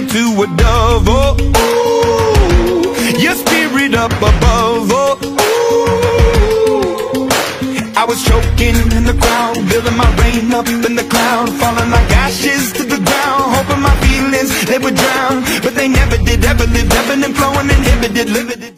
to a dove. Oh, ooh, your spirit up above. Oh, ooh. I was choking in the crowd, building my rain up in the cloud, falling like ashes to the ground, hoping my feelings, they would drown. But they never did, ever lived, ebbing and flowing, inhibited, limited.